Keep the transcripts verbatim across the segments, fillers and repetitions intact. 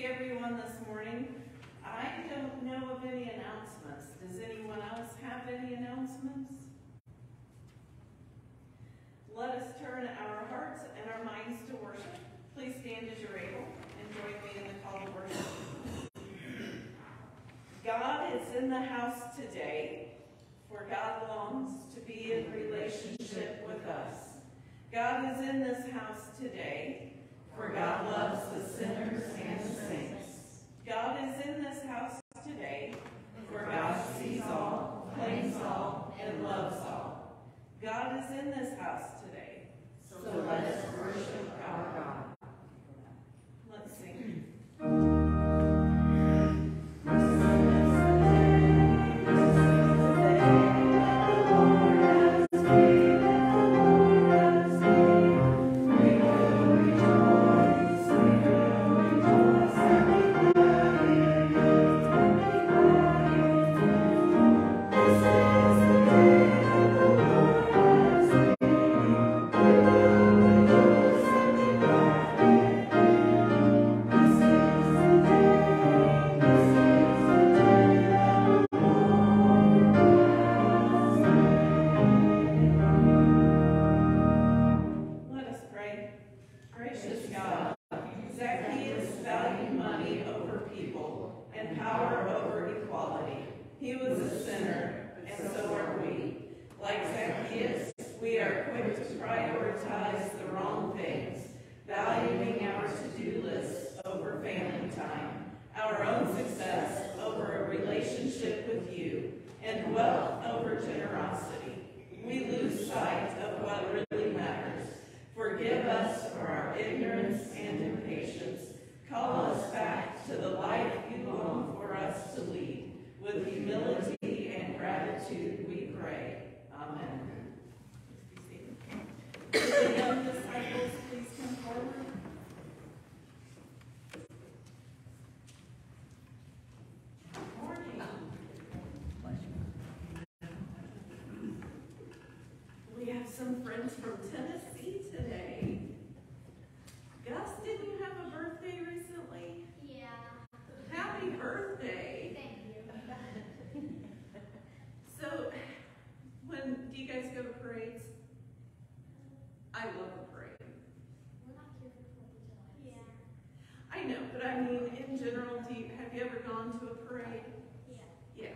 everyone this morning. I don't know of any announcements. Does anyone else have any announcements? Let us turn our hearts and our minds to worship. Please stand as you're able and join me in the call to worship. God is in the house today, for God longs to be in relationship with us. God is in this house today, for God loves the sinners and the saints. God is in this house today, for God sees all, claims all, and loves all. God is in this house today, so let us worship our God. Let's sing. Some friends from Tennessee today. Gus, didn't you have a birthday recently? Yeah. Happy birthday. Thank you. So, when do you guys go to parades? I love a parade. We're not here for fourth of July. Yeah. I know, but I mean, in general, do you, have you ever gone to a parade? Yeah. Yeah.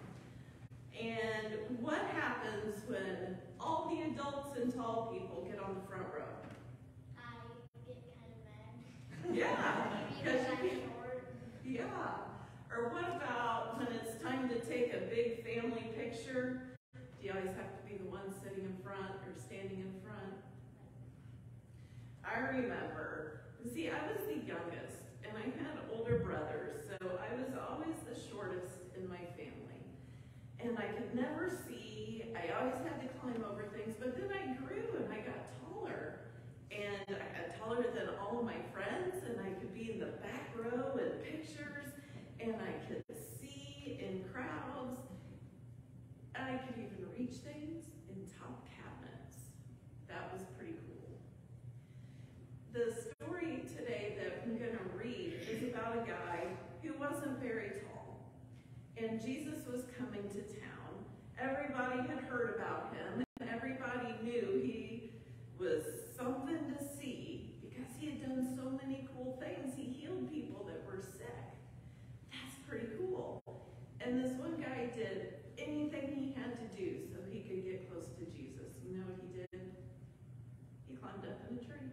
And what happens when all the adults and tall people get on the front row? I get kind of mad. Yeah. Because I'm you, short. yeah. Or what about when it's time to take a big family picture? Do you always have to be the one sitting in front or standing in front? I remember, see, I was the youngest, and I had older brothers, so I was always the shortest in my family. And I could never see, I always had to climb over things, but then I grew and I got taller. And I got taller than all of my friends, and I could be in the back row in pictures, and I could see in crowds. And I could even reach things in top cabinets. That was pretty cool. The story today that I'm going to read is about a guy who wasn't very tall. And Jesus was coming to town. Everybody had heard about him. Everybody knew he was something to see because he had done so many cool things. He healed people that were sick. That's pretty cool. And this one guy did anything he had to do so he could get close to Jesus. You know what he did? He climbed up in a tree.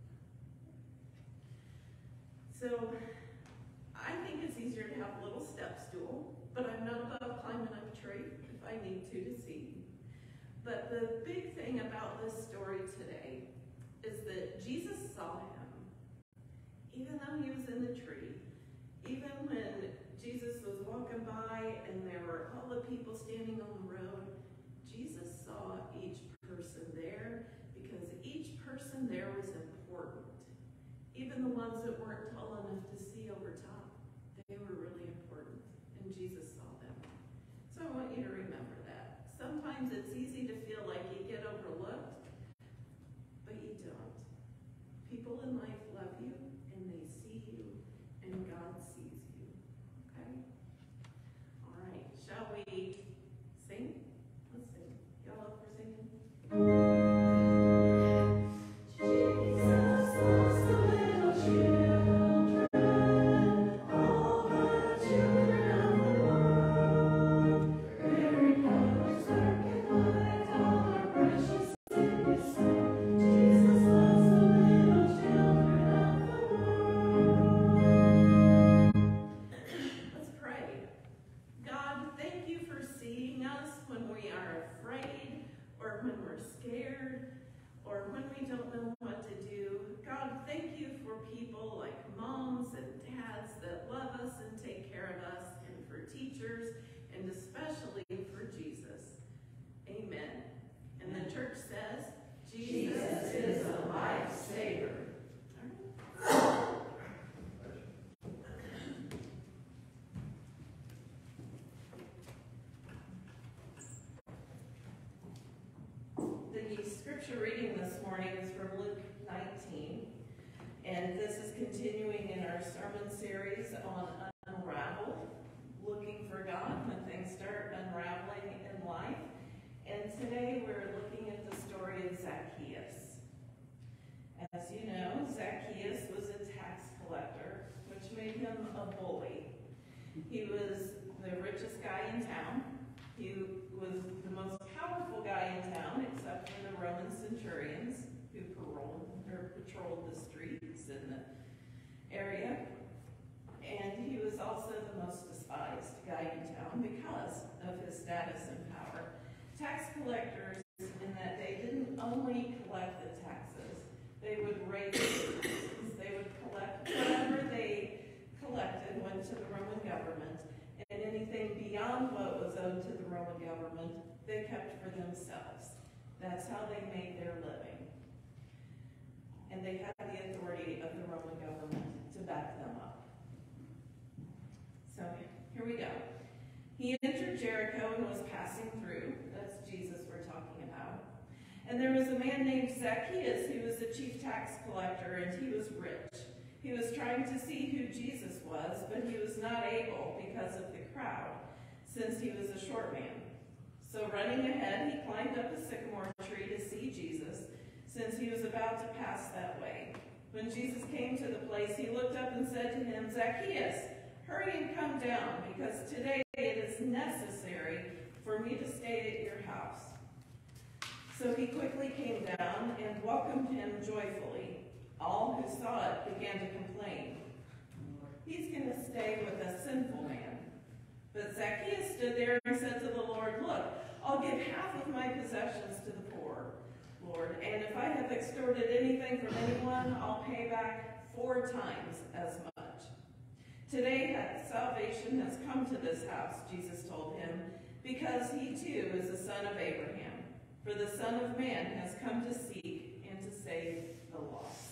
So I think it's easier to have a little step stool, but I'm not above climbing up a tree if I need to to see. But the big thing about this story today is that Jesus saw him, even though he was in the tree, even when Jesus was walking by and there were all the people standing on the road, Jesus saw each person there because each person there was important. Even the ones that weren't tall enough to see over top, they were really important, and Jesus saw them. So I want you to remember that. Sometimes it's easy to feel like you get overlooked, but you don't. People in life love you, and they see you, and God The scripture reading this morning is from Luke nineteen, and this is continuing in our sermon series on Unravel, looking for God when things start unraveling in life. And today we're looking at the story of Zacchaeus. As you know, Zacchaeus was a tax collector, which made him a bully. He was the richest guy in town. He was the most powerful guy in town, except for the Roman centurions who paroled, or patrolled the streets in the area. And he was also the most despised guy in town because of his status and power. Tax collectors in that day didn't only collect the taxes, they would raise the taxes. They would collect whatever they collected went to the Roman government, and anything beyond what was owed to the Roman government, they kept for themselves. That's how they made their living. And they had the authority of the Roman government to back them up. So here we go. He entered Jericho and was passing through. That's Jesus we're talking about. And there was a man named Zacchaeus who was a chief tax collector, and he was rich. He was trying to see who Jesus was, but he was not able because of the crowd, since he was a short man. So running ahead, he climbed up a sycamore tree to see Jesus, since he was about to pass that way. When Jesus came to the place, he looked up and said to him, "Zacchaeus, hurry and come down, because today it is necessary for me to stay at your house." So he quickly came down and welcomed him joyfully. All who saw it began to complain, "He's going to stay with a sinful man." But Zacchaeus stood there and said to the Lord, "Look, I'll give half of my possessions to the poor, Lord, and if I have extorted anything from anyone, I'll pay back four times as much." "Today salvation has come to this house," Jesus told him, "because he too is a son of Abraham. For the Son of Man has come to seek and to save the lost."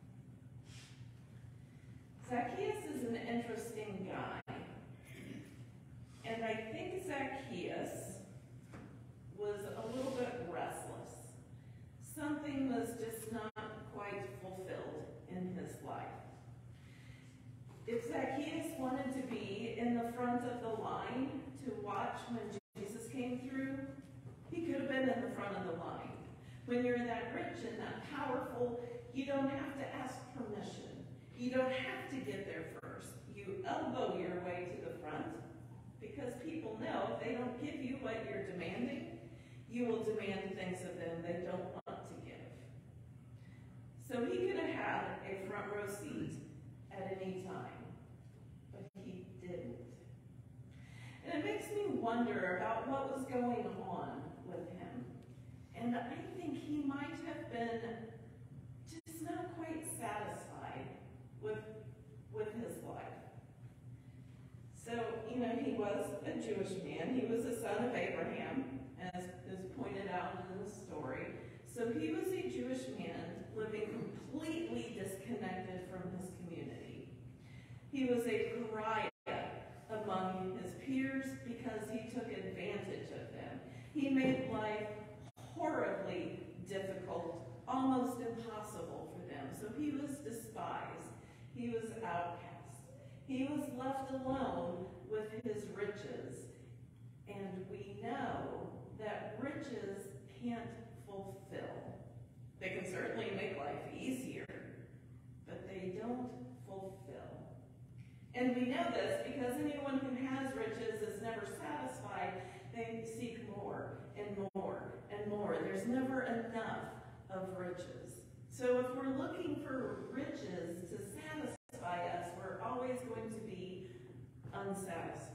Zacchaeus is an interesting guy. And I think Zacchaeus was a little bit restless. Something was just not quite fulfilled in his life. If Zacchaeus wanted to be in the front of the line to watch when Jesus came through, he could have been in the front of the line. When you're that rich and that powerful, you don't have to ask permission. You don't have to get there first. You elbow your way to the front, because people know if they don't give you what you're demanding, you will demand things of them they don't want to give. So he could have had a front row seat at any time, but he didn't. And it makes me wonder about what was going on with him. And I think he might have been just not quite satisfied with, with his life. So, you know, he was a Jewish man. He was a son of Abraham, as is pointed out in the story. So he was a Jewish man living completely disconnected from his community. He was a pariah among his peers because he took advantage of them. He made life horribly difficult, almost impossible for them. So he was despised. He was outcast. He was left alone with his riches. And we know that riches can't fulfill. They can certainly make life easier, but they don't fulfill. And we know this because anyone who has riches is never satisfied. They seek more and more and more. There's never enough of riches. So if we're looking for riches to satisfy us, we're always going to be unsatisfied.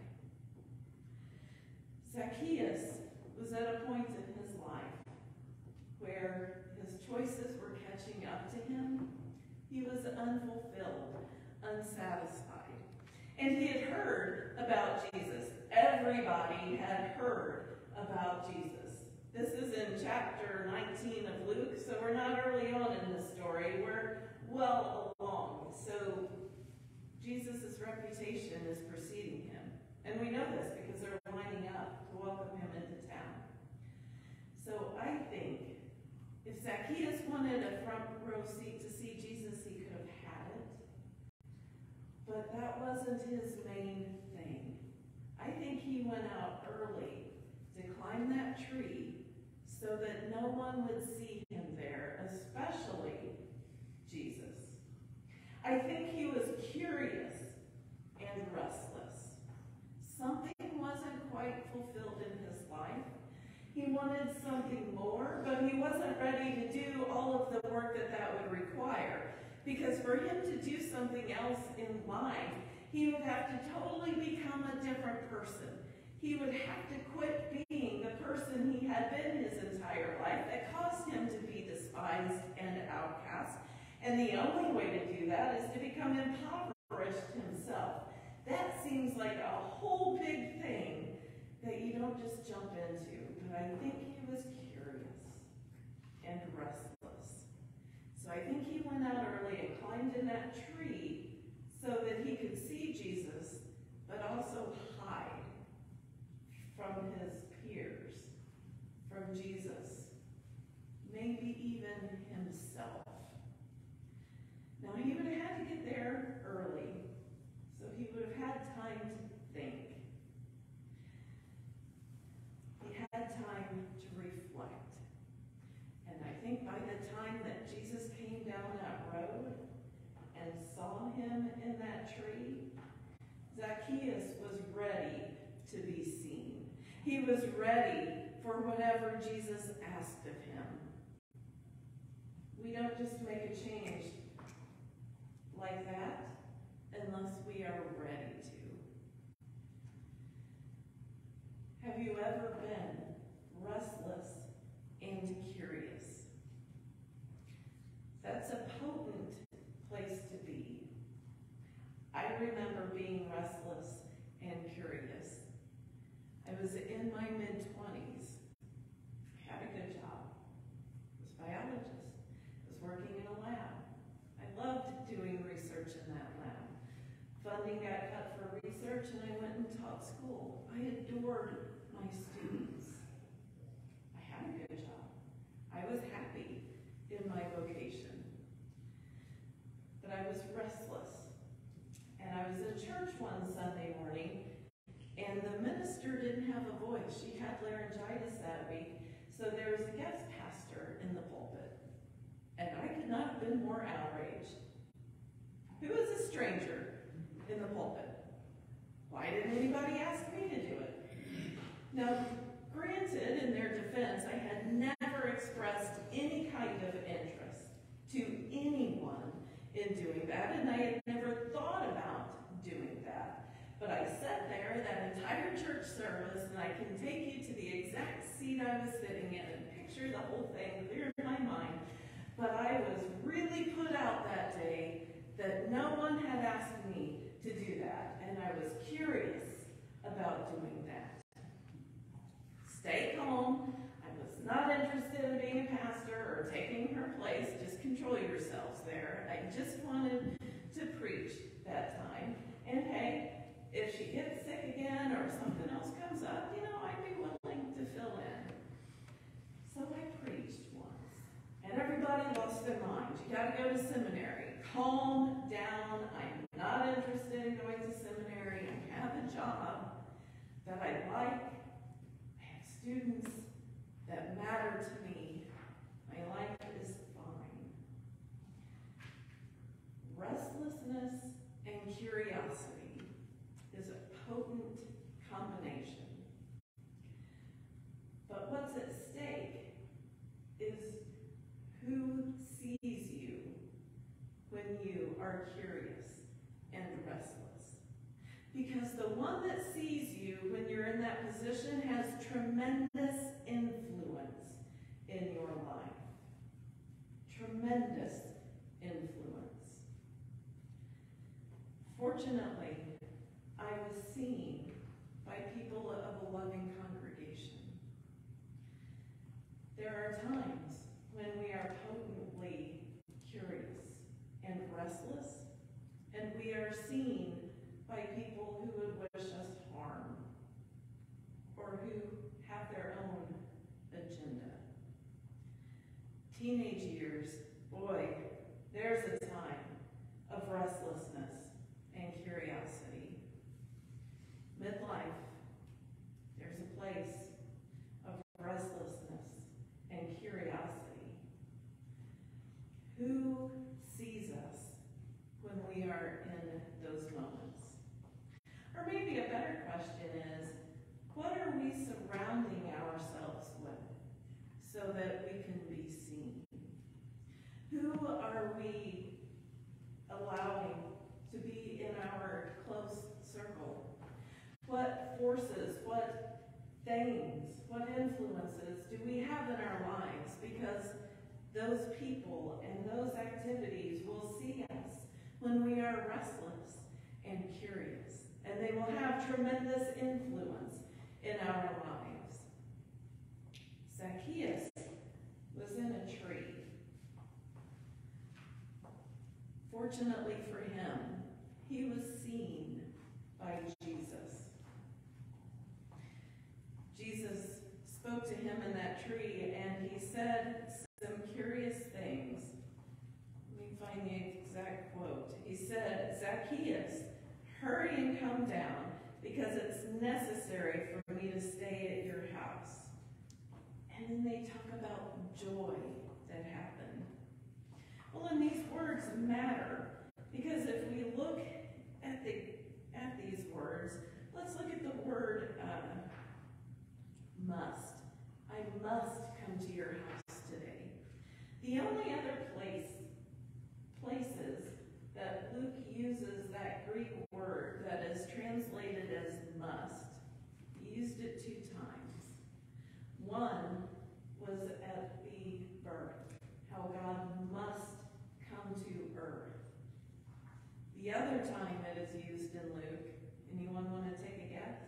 Zacchaeus was at a point in his life where his choices were catching up to him. He was unfulfilled, unsatisfied. And he had heard about Jesus. Everybody had heard about Jesus. This is in chapter nineteen of Luke, so we're not early on in this story. We're well along. So Jesus' reputation is preceding him. And we know this because they're lining up to welcome him into town. So I think Zacchaeus wanted a front row seat to see Jesus. He could have had it. But that wasn't his main thing. I think he went out early to climb that tree so that no one would see him there, especially Jesus. I think he was curious and restless. Something wasn't quite fulfilled in his life. He wanted something more, but he wasn't ready to do all of the work that that would require. Because for him to do something else in life, he would have to totally become a different person. He would have to quit being the person he had been his entire life that caused him to be despised and outcast. And the only way to do that is to become impoverished himself. That seems like a whole big thing that you don't just jump into. But I think he was curious and restless. So I think he went out early and climbed in that tree so that he could see Jesus, but also hide from his peers, from Jesus, maybe even himself. Now he would have had to get there early, so he would have had time to think. He had time to reflect. And I think by the time that Jesus came down that road and saw him in that tree, Zacchaeus was ready to be seen. He was ready for whatever Jesus asked of him. We don't just make a change like that unless we are ready to. Have you ever been restless and curious? That's a potent place to be. I remember being restless and curious. I was in my mid-twenties. I had a good job. I was a biologist. I was working in a lab. I loved doing research in that lab. Funding got cut for research and I went and taught school. I adored my students. I had a good job. I was happy in my vocation. But I was restless. And I was in church one Sunday morning, and the minister didn't have a voice. She had laryngitis that week, so there was a guest pastor in the pulpit. And I could not have been more outraged. Who is a stranger in the pulpit? Why didn't anybody ask me to do it? Now, granted, in their defense, I had never expressed any kind of interest to anyone in doing that, and I had never thought about doing that. But I sat there that entire church service, and I can take you to the exact seat I was sitting in and picture the whole thing clear in my mind. But I was really put out that day that no one had asked me to do that, and I was curious about doing that. Stay calm. I was not interested in being a pastor or taking her place. Just control yourselves there. I just wanted to preach that time. And hey, if she gets sick again or something else comes up, you know, I'd be willing to fill in. So I preached once. And everybody lost their mind. You got to go to seminary. Calm down. I'm not interested in going to seminary. I have a job that I like. I have students that matter to me. My life is fine. Restlessness and curiosity is a potent combination. But what's at stake is who sees you when you are curious and restless. Because the one that sees you when you're in that position has tremendous influence in your life. Tremendous influence. Fortunately, I was seen by people of a loving congregation. There are times when we are potently curious and restless, and we are seen by people who would wish us harm or who have their own agenda. teenage years, boy, there's a time of restlessness and curiosity. Midlife, there's a place of restlessness and curiosity. Who sees us when we are in those moments? Or maybe a better question is, what are we surrounding ourselves with so that we can be seen? Who are we allowing to be in our close circle? What forces, what things, what influences do we have in our lives? Because those people and those activities will see us when we are restless and curious, and they will have tremendous influence in our lives. Zacchaeus was in a tree. Fortunately for him, he was seen by Jesus. Jesus spoke to him in that tree, and he said some curious things. Let me find the exact quote. He said, "Zacchaeus, hurry and come down, because it's necessary for me to stay at your house." And then they talk about joy that happened. Well, and these words matter, because if we look at the at these words, let's look at the word uh, must. I must come to your house today. The only other place, places that Luke uses that Greek word that is translated as must, he used it two times. One was at the birth, how God must come to earth. The other time it is used in Luke, anyone want to take a guess?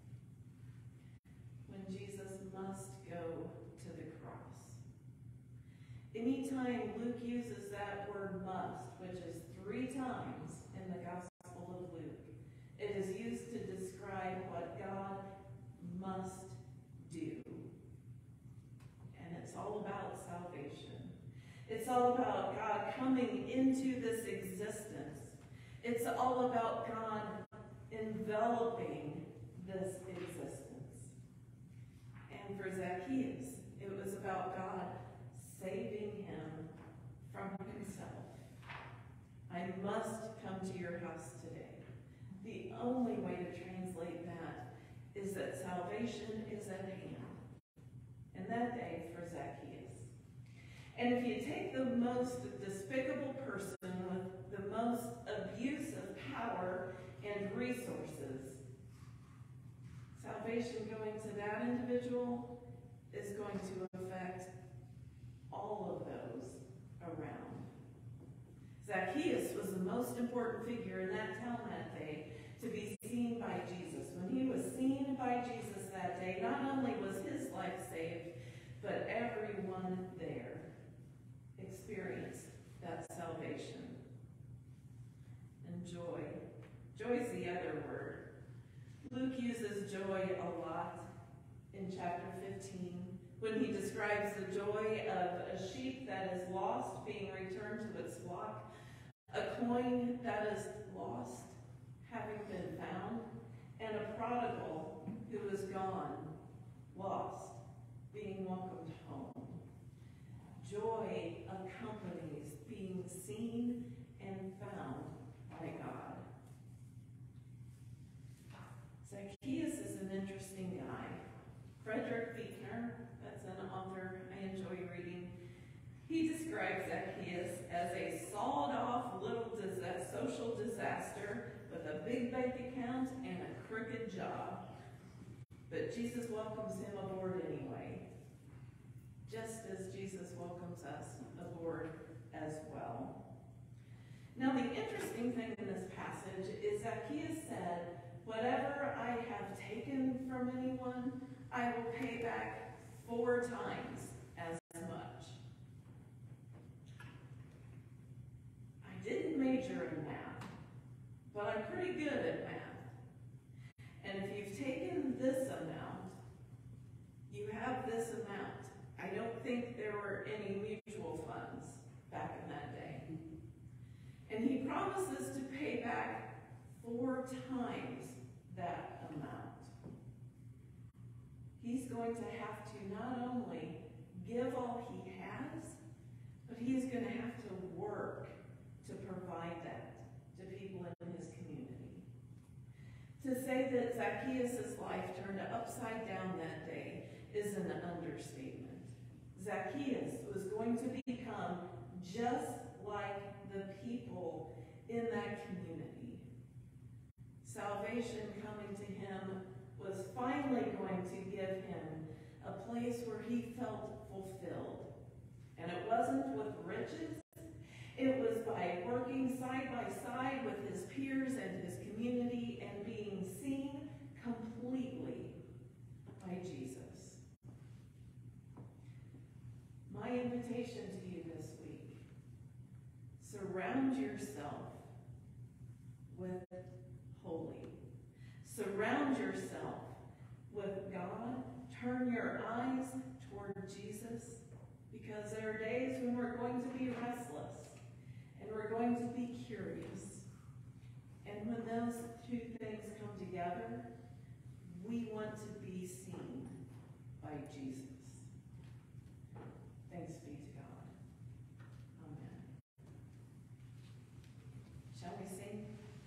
When Jesus must go to the cross. Anytime Luke uses that word must, which is three times in the Gospel of Luke, it is used to describe what God must do. And it's all about salvation. It's all about God coming into this existence. It's all about God enveloping this existence. And for Zacchaeus, it was about God saving him from himself. I must come to your house today. The only way to translate that is that salvation is at hand. And that day for Zacchaeus. And if you take the most despicable person with the most abuse of power and resources, salvation going to that individual is going to affect all of those around. Zacchaeus was the most important figure in that town that day to be seen by Jesus. When he was seen by Jesus that day, not only was his life saved, but everyone there experienced that salvation. And joy. Joy is the other word. Luke uses joy a lot in chapter fifteen when he describes the joy of a sheep that is lost being returned to its flock, a coin that is lost having been found, and a prodigal who is gone, lost, being welcomed home. Joy accompanies being seen and found by God. Zacchaeus is an interesting guy. Frederick Buechner, that's an author I enjoy reading, he describes Zacchaeus as a sawed-off little dis- social disaster with a big bank account and a crooked job. But Jesus welcomes him aboard anyway, just as Jesus welcomes us aboard as well. Now, the interesting thing in this passage is Zacchaeus said, "Whatever I have taken from anyone, I will pay back four times as much." I didn't major in math, but I'm pretty good at math. And if you've taken this amount, you have this amount. I don't think there were any mutual four times that amount. He's going to have to not only give all he has, but he is going to have to work to provide that to people in his community. To say that Zacchaeus' life turned upside down that day is an understatement. Zacchaeus was going to become just like the people in that community. Salvation coming to him was finally going to give him a place where he felt fulfilled. And it wasn't with riches. It was by working side by side with his peers and his community and being seen completely by Jesus. My invitation to you this week, surround yourself with holy. Surround yourself with God. Turn your eyes toward Jesus, because there are days when we're going to be restless and we're going to be curious. And when those two things come together, we want to be seen by Jesus. Thanks be to God. Amen. Shall we sing?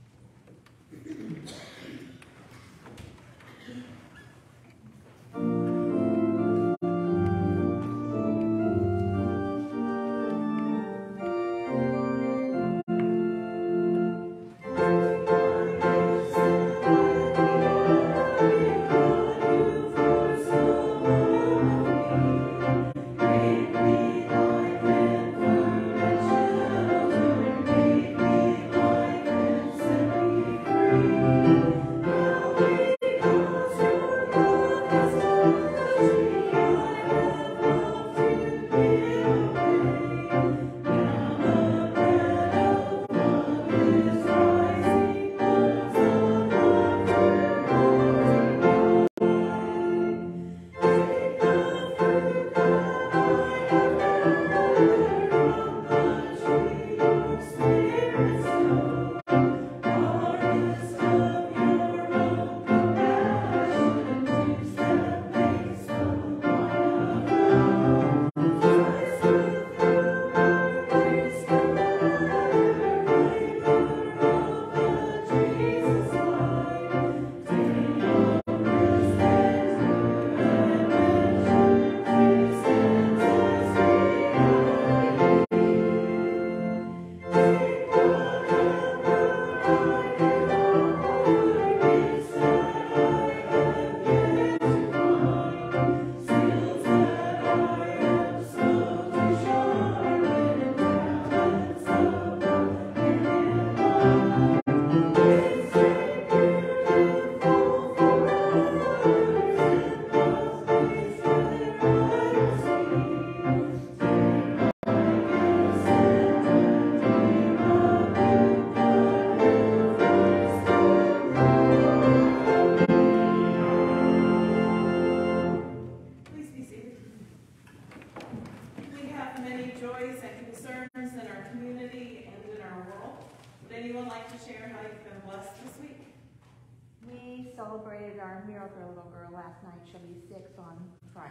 Celebrated our miracle little girl last night. She'll be six on Friday.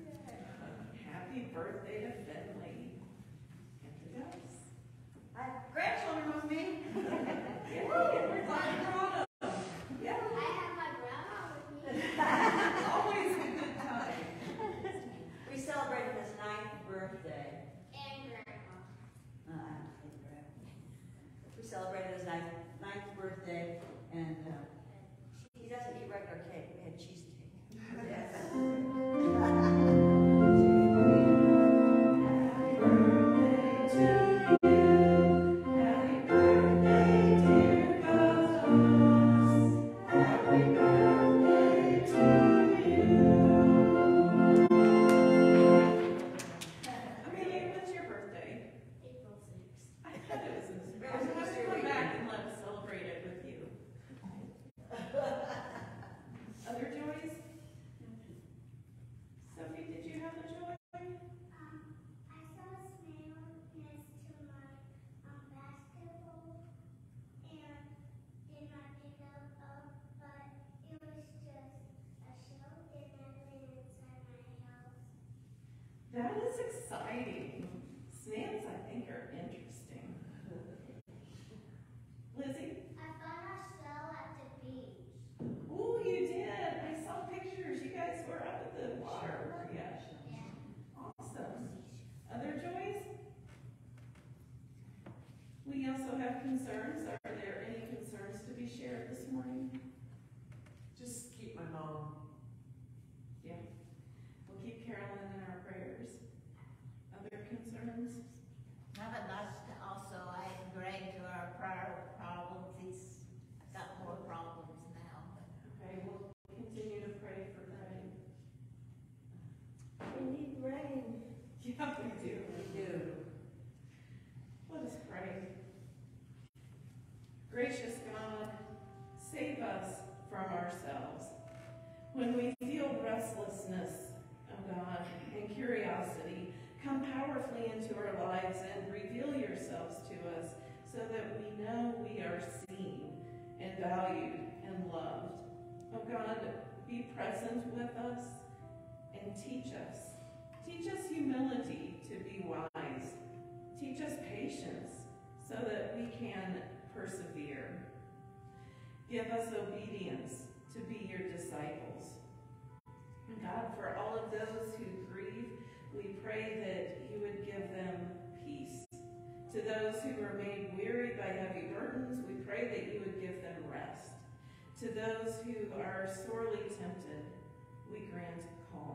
Happy birthday to Finley. And to us. I have grandchildren with me. Yeah, we're glad you brought them. Yeah. I have my grandma with me. Always a good time. We celebrated his ninth birthday. And grandma. Uh, I don't think grandma. We celebrated his ninth, ninth birthday, and uh, he doesn't eat regular cake. We had cheesecake. Yes. Happy birthday to you. Happy birthday. What's exciting? Snails, I think, are interesting. Lizzie? I found our cell at the beach. Oh, you did. I saw pictures. You guys were up at the water, weren't you? Awesome. Other joys? We also have concerns. Are there any concerns to be shared this morning? Just keep my mom. Yeah. We'll keep Carolyn in our prayers. Other concerns? Have a nice, also add Greg to our prior problems. He's got more problems now. Okay, we'll continue to pray for Greg. We need rain. Yeah, we do. We do. Let us pray. Gracious God, save us from ourselves. When we feel restlessness, oh God, and curiosity, come powerfully into our lives and reveal yourselves to us so that we know we are seen and valued and loved. Oh God, be present with us and teach us. Teach us humility to be wise. Teach us patience so that we can persevere. Give us obedience to be your disciples. And God, for all of those who grieve, we pray that you would give them peace. To those who are made weary by heavy burdens, we pray that you would give them rest. To those who are sorely tempted, we grant calm.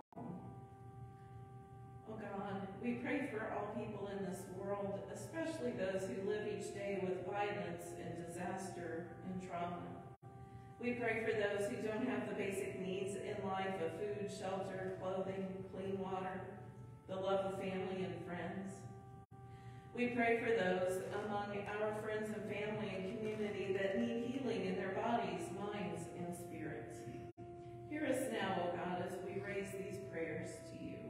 Oh God, we pray for all people in this world, especially those who live each day with violence and disaster and trauma. We pray for those who don't have the basic needs in life of food, shelter, clothing, clean water, the love of family and friends. We pray for those among our friends and family and community that need healing in their bodies, minds, and spirits. Hear us now, O God, as we raise these prayers to you.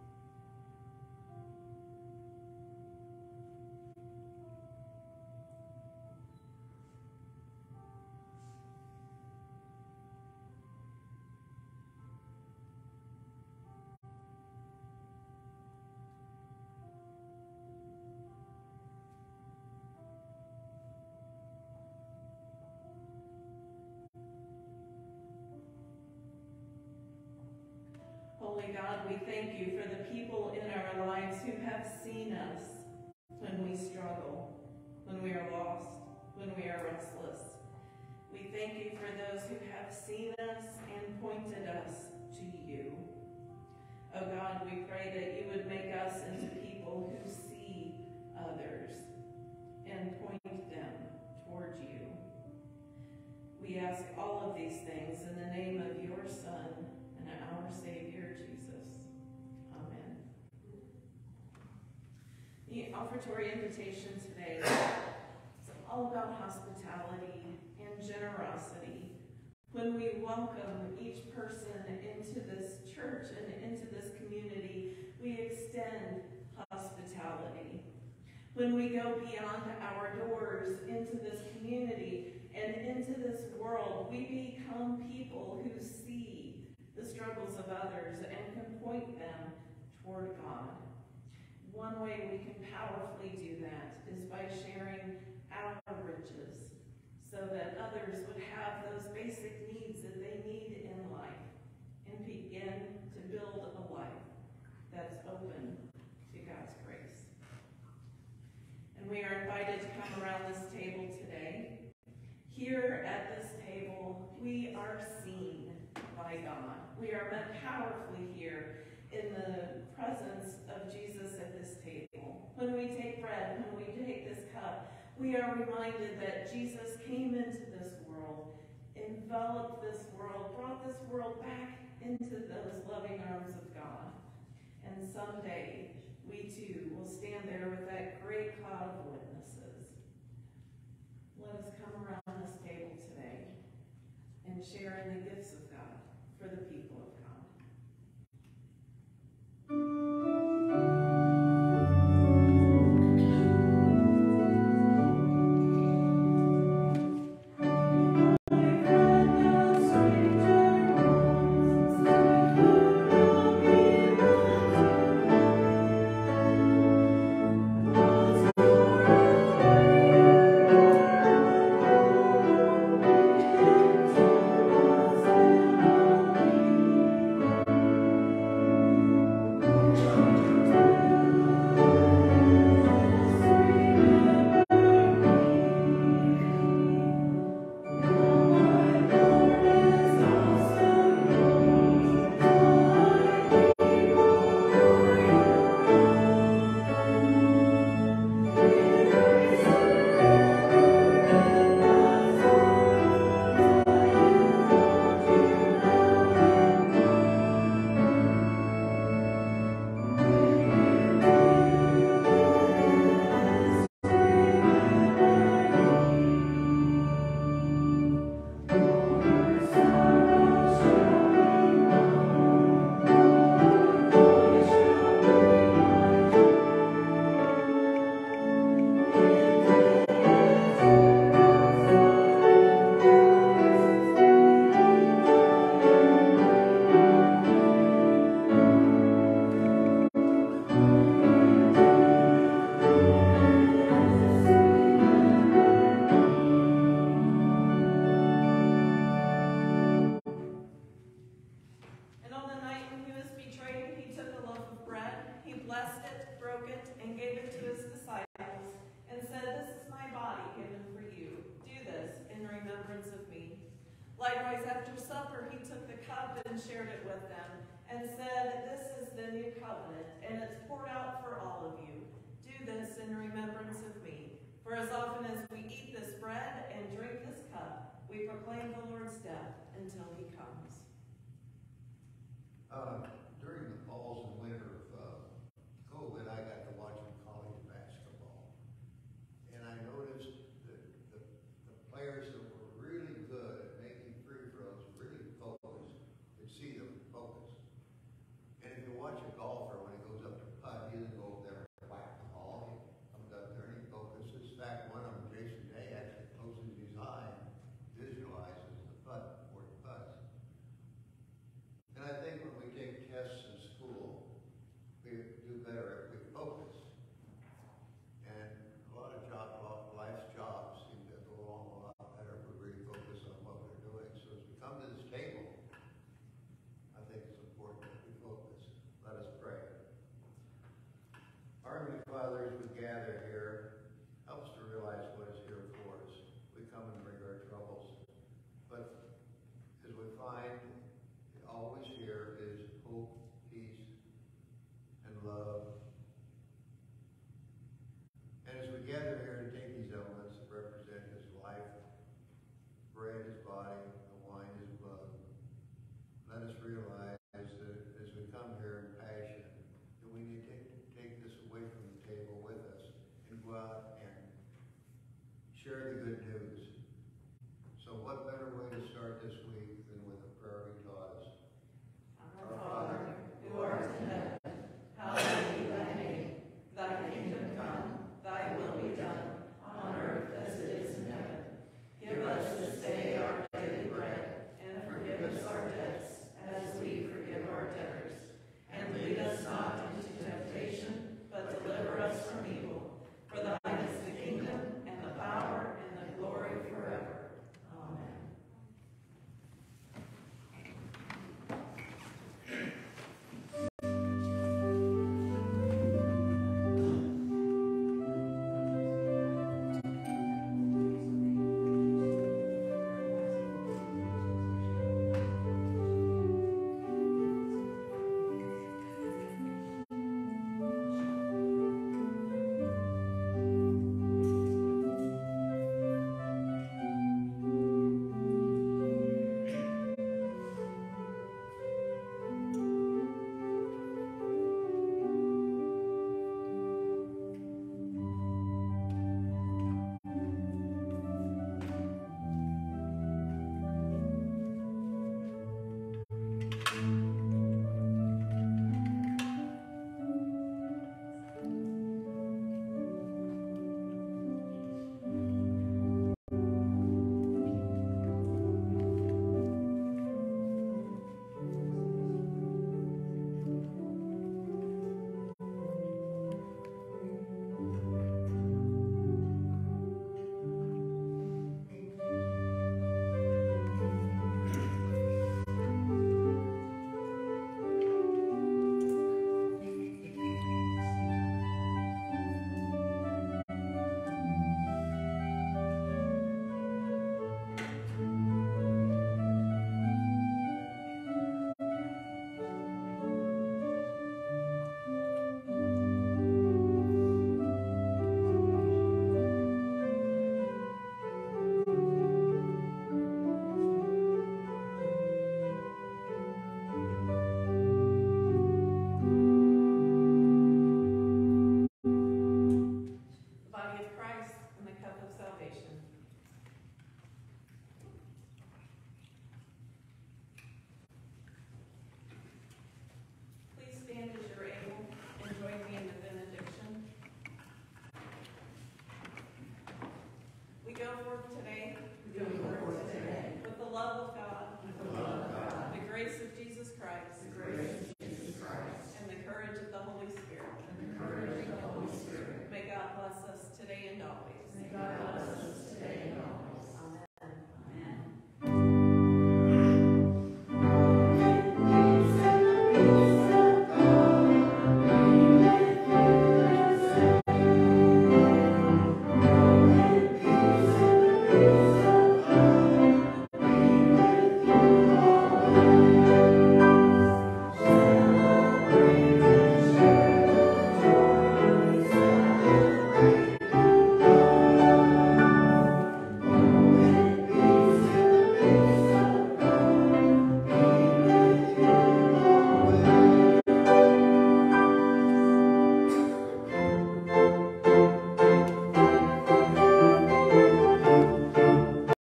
Holy God, we thank you for the people in our lives who have seen us when we struggle, when we are lost, when we are restless. We thank you for those who have seen us and pointed us to you. Oh God, we pray that you would make us into people who see others and point them toward you. We ask all of these things in the name of your Son and our Savior, Jesus. Amen. The offertory invitation today is all about hospitality and generosity. When we welcome each person into this church and into this community, we extend hospitality. When we go beyond our doors into this community and into this world, we become people who see the struggles of others and can point them toward God. One way we can powerfully do that is by sharing our riches so that others would have those basic needs that they need in life and begin to build a life that's open to God's grace. And we are invited to come around this table today. Here at this table, we are seen by God. We are met powerfully here in the presence of Jesus at this table. When we take bread, when we take this cup, we are reminded that Jesus came into this world, enveloped this world, brought this world back into those loving arms of God. And someday, we too will stand there with that great cloud of witnesses. Let us come around this table today and share in the gifts of God for the people of God. cup and shared it with them and said, "This is the new covenant, and it's poured out for all of you. Do this in remembrance of me. For as often as we eat this bread and drink this cup, we proclaim the Lord's death until he comes." Uh, during the falls and winter of uh, COVID, I got to watching college basketball. And I noticed that the, the players that were really good at making free throws, really focused, could see them focused. And if you watch a golfer, when he goes up to putt, he doesn't go up there and whack the ball. He comes up there and he focuses. In fact, one of them, Jason Day, actually closes his eye and visualizes the putt before he putts. And I think when we take tests in school, we do better if we focus. And a lot of job, life's jobs seem to go along a lot better if we really focus on what we're doing. So as we come to this table, I think it's important that we focus. Let us pray. Our Heavenly Father, as we gather here, help us to realize what is here for us. We come and bring our troubles. But as we find, always here is hope, peace, and love. And as we gather here to take these elements that represent his life, bread his body, the wine his blood, let us realize